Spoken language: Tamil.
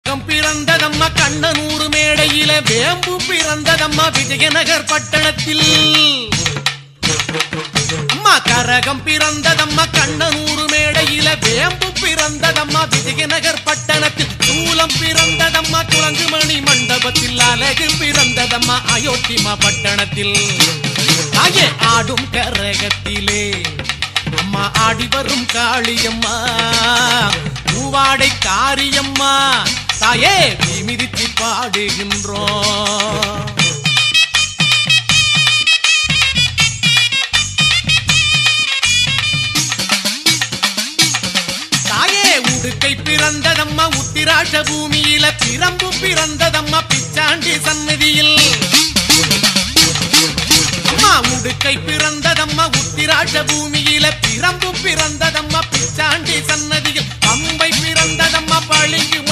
பிறந்ததம்மா கண்ணனூர் மேடையில வேம்பு பிறந்ததம்மா விஜயநகர் பட்டணத்தில் அம்மா கரகம் பிறந்ததம்மா கண்ணனூர் மேடையில வேம்பு பிறந்ததம்மா விஜயநகர் பட்டணத்தில் சூலம் பிறந்ததம்மா துளங்குமணி மண்டபத்தில் அழகு பிறந்ததம்மா அயோத்திமா பட்டணத்தில் ஆகிய ஆடும் கரகத்திலே அம்மா ஆடி வரும் காளியம்மா பூவாடை காரியம்மா தாயே மிதித்து பாடுகின்றோம் தாயே உடுக்கை பிறந்ததம்மா உத்திராட்ச பூமியில பிரம்பு பிறந்ததம்மா பிச்சாண்டி சன்னதியில் அம்மா உடுக்கை பிறந்ததம்மா உத்திராட்ச பூமியில பிரம்பு பிறந்ததம்மா பிச்சாண்டி சன்னதியில் பம்பை பிறந்ததம்மா பளிங்கு